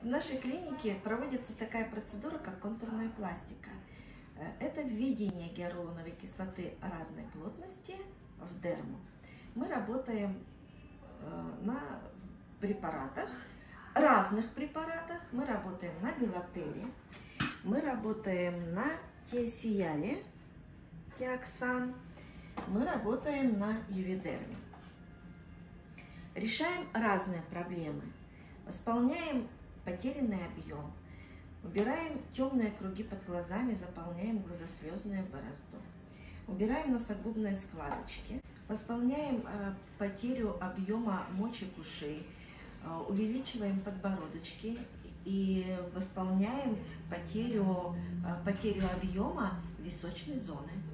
нашей клинике проводится такая процедура, как контурная пластика. Это введение гиалуроновой кислоты разной плотности в дерму. Мы работаем на препаратах, разных препаратах. Мы работаем на Белатере, мы работаем на Тиосиале, Тиоксан, мы работаем на Юведерме. Решаем разные проблемы. Восполняем потерянный объем, убираем темные круги под глазами, заполняем глазослезную борозду, убираем носогубные складочки, восполняем потерю объема мочек ушей, увеличиваем подбородочки и восполняем потерю объема височной зоны.